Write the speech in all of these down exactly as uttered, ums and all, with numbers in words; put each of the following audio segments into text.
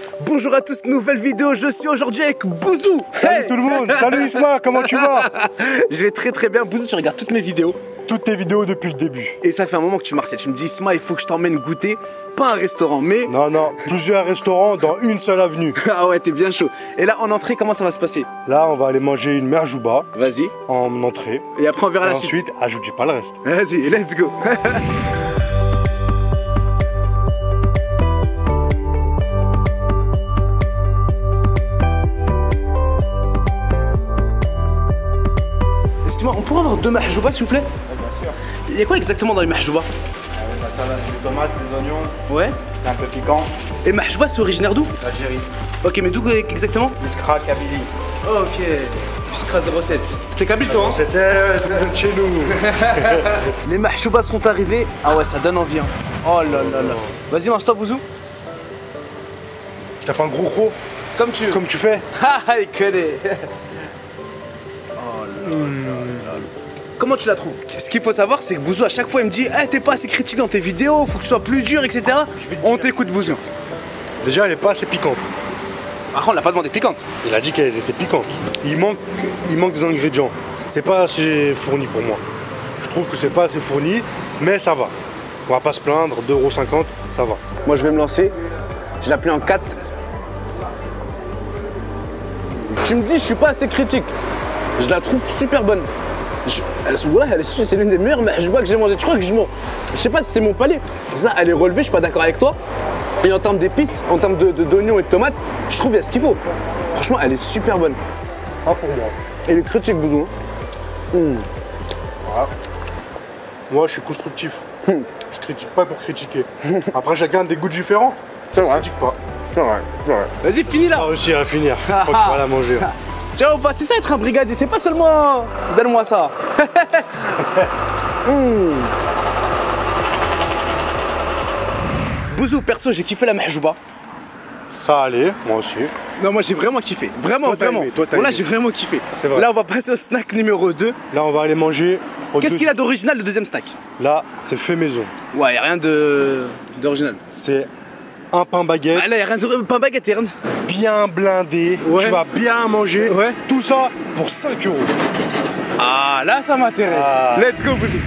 Bonjour à tous, nouvelle vidéo, je suis aujourd'hui avec Bouzou. Salut hey tout le monde, salut Isma, comment tu vas? Je vais très très bien. Bouzou, tu regardes toutes mes vidéos? Toutes tes vidéos depuis le début. Et ça fait un moment que tu m'harcèles, tu me dis Isma, il faut que je t'emmène goûter, pas un restaurant, mais... Non, non, plusieurs restaurants dans une seule avenue. Ah ouais, t'es bien chaud. Et là, en entrée, comment ça va se passer? Là, on va aller manger une merjouba. Vas-y. En entrée. Et après, on verra et la ensuite, suite. Ensuite, ajoute pas le reste. Vas-y, let's go. Excuse-moi, on pourrait avoir deux mahjouba s'il vous plaît? Ouais, bien sûr. Il y a quoi exactement dans les mahjouba? Euh, la salade, les tomates, les oignons. Ouais. C'est un peu piquant. Et mahjouba, c'est originaire d'où? Algérie. Ok, mais d'où exactement? Biskra, Kabylie. Ok. Biskra zéro sept. T'es kabyle toi hein? C'était chez nous. Les mahjouba sont arrivés. Ah ouais, ça donne envie. Hein. Oh là là là. Vas-y, mange-toi, Bouzou. Je tape un gros croc. Comme tu veux. Comme tu fais. Ah, il connaît. Comment tu la trouves? Ce qu'il faut savoir, c'est que Bouzou, à chaque fois, il me dit hey, t'es pas assez critique dans tes vidéos, faut que tu sois plus dur, et cetera. On t'écoute, Bouzou. Déjà, elle est pas assez piquante. Par contre, on l'a pas demandé piquante. Il a dit qu'elles étaient piquantes. Il manque, il manque des ingrédients. C'est pas assez fourni pour moi. Je trouve que c'est pas assez fourni, mais ça va. On va pas se plaindre, deux euros cinquante, ça va. Moi, je vais me lancer. Je l'ai appelé en quatre. Tu me dis, je suis pas assez critique. Je la trouve super bonne. Je, elle, voilà, elle est, c'est l'une des meilleures mahjouba que j'ai mangé. Tu crois que je m'en... Je sais pas si c'est mon palais. Ça, elle est relevée, je suis pas d'accord avec toi. Et en termes d'épices, en termes de, de, d'oignons et de tomates, je trouve qu'il y a ce qu'il faut. Franchement, elle est super bonne. Pas pour moi. Et le critique, Bouzou. Hein. Mmh. Voilà. Moi, je suis constructif. Mmh. Je critique pas pour critiquer. Après, chacun a des goûts différents. C'est vrai. Je critique pas. C'est vrai, c'est vrai. Vas-y, finis là. On va réussir à finir. Je crois que tu vas la manger. Ciao, c'est ça être un brigadier, c'est pas seulement donne-moi ça. Mmh. Bouzou, perso, j'ai kiffé la mahjouba. Ça allait, moi aussi. Non, moi j'ai vraiment kiffé, vraiment, toi, vraiment. Aimé, toi, Voilà, aimé. j'ai vraiment kiffé. C'est vrai. Là, on va passer au snack numéro deux. Là, on va aller manger. Qu'est-ce deux... qu'il a d'original, le deuxième snack? Là, c'est fait maison. Ouais, y a rien de d'original. C'est un pain baguette. Ah, là, y a rien de pain baguette, y a rien. Bien blindé. Ouais. Tu vas bien manger. Ouais. Tout ça pour cinq euros. Ah, là, ça m'intéresse. Ah. Let's go, Bouzou.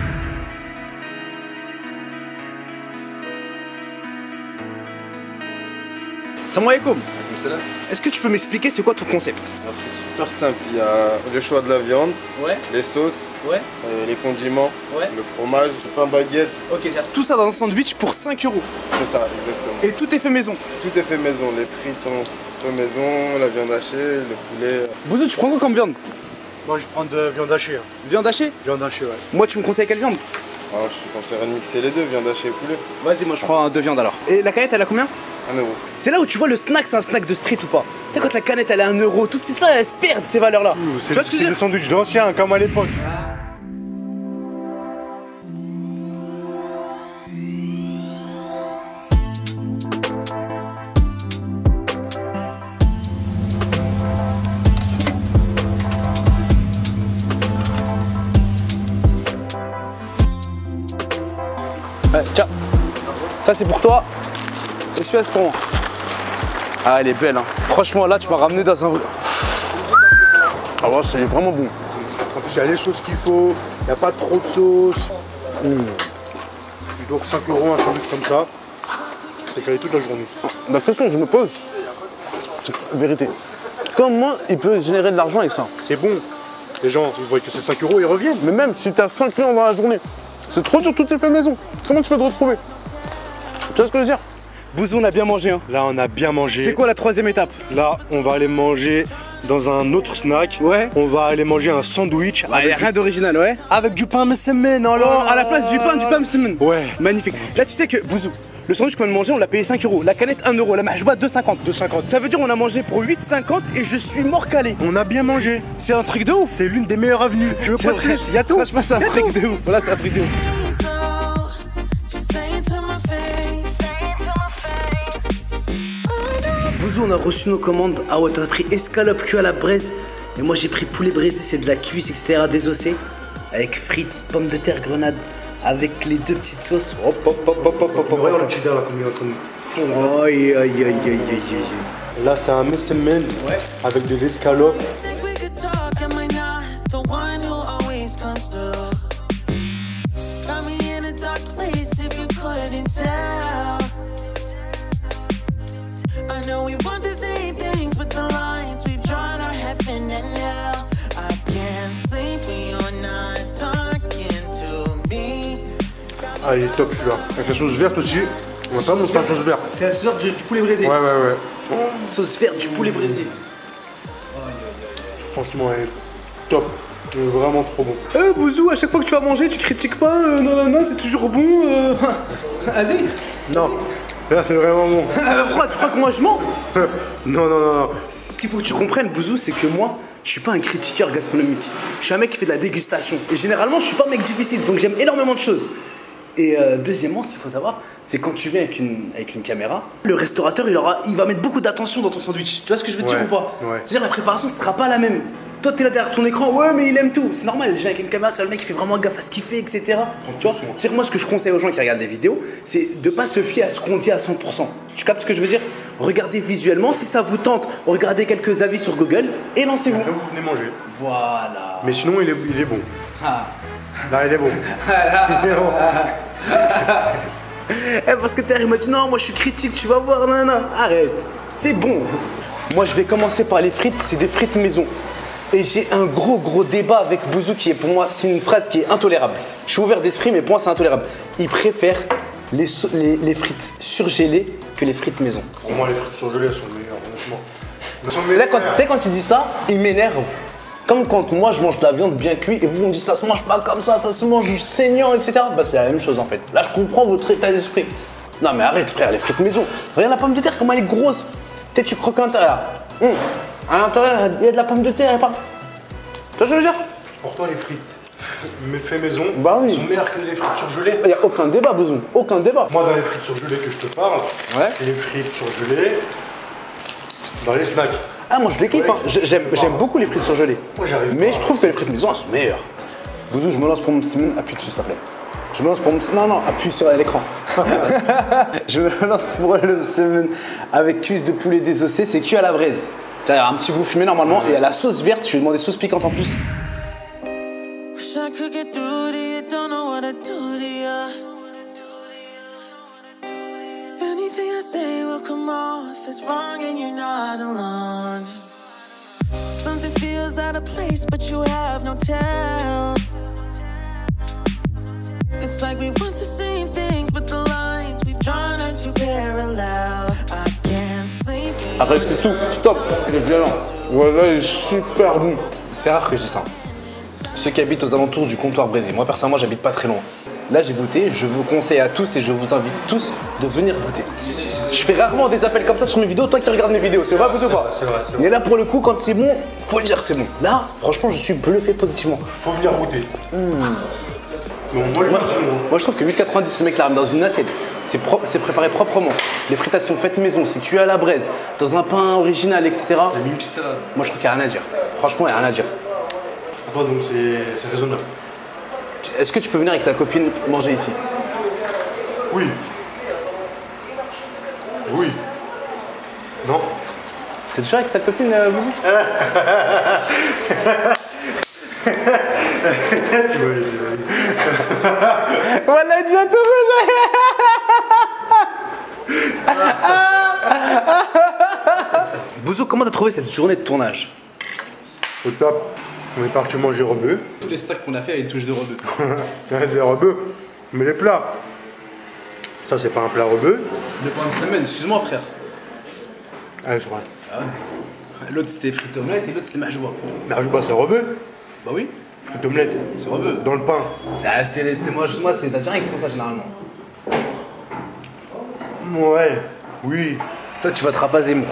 Salam alaikum. Est-ce que tu peux m'expliquer c'est quoi ton concept? Alors c'est super simple, il y a le choix de la viande, Ouais. les sauces, Ouais. euh, les condiments, Ouais. le fromage, le pain baguette, Ok, c'est tout ça dans un sandwich pour cinq euros. c'est ça exactement. Et tout est fait maison. Tout est fait maison, les frites sont fait maison, la viande hachée, le poulet. Bouzou, tu prends quoi comme viande? Moi, je prends de viande hachée. Hein. Viande hachée? Viande hachée, ouais. Moi, tu me conseilles quelle viande? Alors je suis conseillé de mixer les deux, viande hachée et poulet. Vas-y, moi je prends deux viandes alors. Et la canette, elle a combien? Un euro. C'est là où tu vois le snack, c'est un snack de street ou pas? Tu sais, quand la canette elle est à un euro, toutes ces ça, elles se perdent ces valeurs-là. Tu C'est vois ce que je c'est veux des dire? sandwichs d'anciens, comme à l'époque. Ouais, tiens. Ça c'est pour toi. Et celui-là c'est pour moi. Ah, elle est belle, hein. Franchement, là, tu m'as ramené dans un vrai. Ah ouais, c'est vraiment bon. En plus, il y a les sauces qu'il faut. Il n'y a pas trop de sauce. Mmh. Donc cinq euros, un sandwich comme ça. C'est calé toute la journée. La question que je me pose, c'est vérité. Comment il peut générer de l'argent avec ça? C'est bon. Les gens, ils voient que c'est cinq euros, ils reviennent. Mais même si tu as cinq clients dans la journée, c'est trop dur, tout est fait maison. Comment tu peux te retrouver? Tu vois ce que je veux dire? Bouzou, on a bien mangé, hein. Là, on a bien mangé. C'est quoi la troisième étape? Là, on va aller manger dans un autre snack. Ouais. On va aller manger un sandwich. Bah, y a rien d'original, ouais. Avec du pain messamen. Oh, Oh, à la place du pain, du pain msemen. Ouais. Magnifique. Là, tu sais que, Bouzou, le sandwich qu'on vient de manger, on l'a payé cinq euros. La canette, un euro. La mahjouba, deux cinquante. deux cinquante. Ça veut dire on a mangé pour huit cinquante et je suis mort calé. On a bien mangé. C'est un truc de ouf. C'est l'une des meilleures avenues. Tu veux C'est pas de vrai. plus? Il y a tout. Franchement, c'est un truc de ouf. Voilà, c'est un truc de ouf. Bouzou, on a reçu nos commandes. Ah ouais, t'as pris escalope cuit à la braise. Et moi, j'ai pris poulet braisé, c'est de la cuisse, et cetera désossé. Avec frites, pommes de terre, grenade. Avec les deux petites sauces. Hop, hop, hop, hop, hop, hop, hop. Regarde le cheddar là, comme il est en train de sombre. Aïe, aïe, aïe, aïe, aïe, aïe. Là, c'est un messemen Ouais. avec de l'escalope. Think we could talk, am I not the one who always comes through? Got me in a dark place if you couldn't tell. I know we want the same things, but the lines we've drawn are heaven and hell. I can't sleep when you're not talking to me. Ah, il est top celui-là. Avec la sauce verte aussi. On va pas montrer la sauce verte. C'est la sauce du, du poulet braisé. Ouais, ouais, ouais. Sauce verte du poulet braisé. Franchement, elle est top. Elle est vraiment trop bon. Euh, Bouzou, à chaque fois que tu vas manger, tu critiques pas. Euh, non, non, non, c'est toujours bon. Euh... Vas-y. Non, là, c'est vraiment bon. Euh, pourquoi tu crois que moi je mens? Non, non, non, non. Ce qu'il faut que tu comprennes, Bouzou, c'est que moi, je suis pas un critiqueur gastronomique. Je suis un mec qui fait de la dégustation. Et généralement, je suis pas un mec difficile, donc j'aime énormément de choses. Et euh, deuxièmement, ce qu'il faut savoir, c'est quand tu viens avec une, avec une caméra, le restaurateur, il, aura, il va mettre beaucoup d'attention dans ton sandwich. Tu vois ce que je veux te Ouais, dire ou pas? ouais. C'est-à-dire la préparation, ce sera pas la même. Toi, t'es là derrière ton écran, ouais, mais il aime tout. C'est normal, je viens avec une caméra, c'est le mec qui fait vraiment gaffe à ce qu'il fait, et cetera. Tu vois? C'est moi ce que je conseille aux gens qui regardent les vidéos, c'est de pas se fier à ce qu'on dit à cent pour cent. Tu captes ce que je veux dire? Regardez visuellement, si ça vous tente, regardez quelques avis sur Google et lancez-vous. Après, vous venez manger. Voilà. Mais sinon, il est, il est bon. Ah. Là, il est bon. Il est bon. Eh, parce que Terre, il m'a dit non, moi je suis critique, tu vas voir, nana. Arrête, c'est bon. Moi je vais commencer par les frites, c'est des frites maison. Et j'ai un gros gros débat avec Bouzou qui est pour moi, c'est une phrase qui est intolérable. Je suis ouvert d'esprit, mais pour moi c'est intolérable. Il préfère les, so- les, les frites surgelées que les frites maison. Pour moi, les frites surgelées, elles sont meilleures, honnêtement. Elles sont Mais là, meilleures. quand, tu sais, quand il dit ça, il m'énerve. Comme quand moi je mange de la viande bien cuite et vous me dites ça se mange pas comme ça, ça se mange saignant, et cetera. Bah c'est la même chose en fait. Là je comprends votre état d'esprit. Non mais arrête frère, les frites maison. Regarde la pomme de terre comment elle est grosse. Peut-être tu croques à l'intérieur. Hum. À l'intérieur il y a de la pomme de terre et pas. Tu vois ce que je veux dire? Pourtant, les frites mais fait maison Bah oui. sont meilleures que les frites surgelées. Il n'y a aucun débat besoin, aucun débat. Moi, dans les frites surgelées que je te parle, Ouais. c'est les frites surgelées dans les snacks. Ah moi je les kiffe, Ouais. hein. J'ai- j'aime j'aime beaucoup les frites surgelées. Moi, j'arrive Mais pas. je trouve que les frites maison elles sont meilleures. Bouzou, je me lance pour mon semaine, appuie dessus s'il te plaît. Je me lance pour mon non non, appuie sur l'écran. Je me lance pour le semaine avec cuisse de poulet désossé, c'est cuit à la braise. Tiens, il y a un petit goût fumé normalement et à la sauce verte, je vais demander sauce piquante en plus. Wish I could get through to you, don't know what to do to you. Anything I say will come off as wrong and you're not alone. Something feels out of place, but you have no tell. It's like we want the same things, but the lines we've drawn are too parallel. I can't sleep. Arrête, c'est tout, stop, il est violent. Voilà, il est super bon. C'est rare que je dis ça. Ceux qui habitent aux alentours du comptoir Brésil, moi personnellement j'habite pas très loin. Là j'ai goûté, je vous conseille à tous et je vous invite tous de venir goûter. Je fais rarement des appels comme ça sur mes vidéos, toi qui regardes mes vidéos, c'est vrai ou pas? C'est vrai, c'est vrai. Mais là pour le coup, quand c'est bon, faut le dire c'est bon. Là, franchement, je suis bluffé positivement. Faut venir goûter. Bon, moi, je Moi, dis je, non. moi, je trouve que huit quatre-vingt-dix le mec là dans une assiette, c'est pro- c'est préparé proprement. Les frites elles sont faites maison, c'est cuit à la braise, dans un pain original, et cetera. J'ai mis une petite salade. Moi je trouve qu'il n'y a rien à dire. Franchement, il n'y a rien à dire. Enfin, donc c'est c'est raisonnable. Tu- Est-ce que tu peux venir avec ta copine manger ici? Oui. Oui. Non. T'es toujours avec ta copine, euh, Bouzou? Tu m'avais dit, tu m'avais dit. Voilà, tu vas te rejoindre. Bouzou, comment t'as trouvé cette journée de tournage? Au top. On est parti manger rebeu. Tous les stacks qu'on a fait avec touche de rebeu. Des rebeux. Mais les plats. Ça, c'est pas un plat rebeu. Le pain de semaine, excuse-moi frère. Ah, c'est vrai. L'autre c'était frites omelette et l'autre c'était majoua. Mais Rajouba, c'est rebeu. Bah oui, Frites omelette. c'est rebeu. Dans le pain. C'est c'est- c'est- moi, moi c'est les Algériens qui font ça généralement. Ouais. Oui. Toi tu vas te rapaser moi.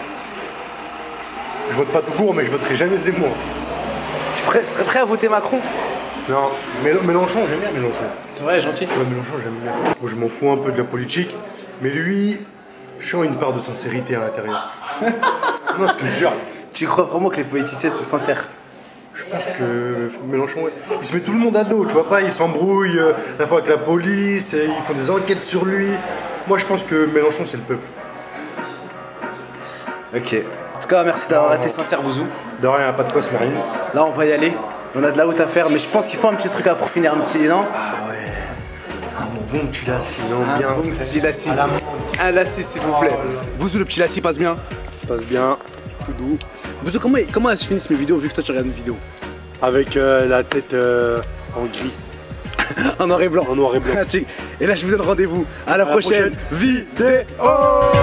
Je vote pas tout court, mais je voterai jamais Zemmour. Tu, prêt- tu serais prêt à voter Macron? Non. Mél- Mélenchon, j'aime bien Mélenchon. C'est vrai, gentil. Ouais, Mélenchon, j'aime bien. Moi, je m'en fous un peu de la politique. Mais lui, je sens une part de sincérité à l'intérieur. Non, je te jure. Tu crois vraiment que les politiciens sont sincères? Je pense que Mélenchon, ouais, il se met tout le monde à dos, tu vois pas, il s'embrouille euh, la fois avec la police, et ils font des enquêtes sur lui. Moi, je pense que Mélenchon, c'est le peuple. Ok. En tout cas, merci d'avoir été sincère, Bouzou. De rien, pas de quoi, Smarine. Là, on va y aller. On a de la route à faire, mais je pense qu'il faut un petit truc là pour finir un petit, non? Ah ouais. Un bon petit lassi, non? Un Bien. bon petit lassi. À la menthe. Un lassi, s'il vous plaît. Bouzou, le petit lassi passe bien. Passe bien, tout doux. Bouzou, comment, comment elles se finissent mes vidéos vu que toi tu regardes une vidéo? Avec euh, la tête euh, en gris. En noir et blanc. En noir et blanc. Et là, je vous donne rendez-vous à la À la prochaine prochaine. vidéo.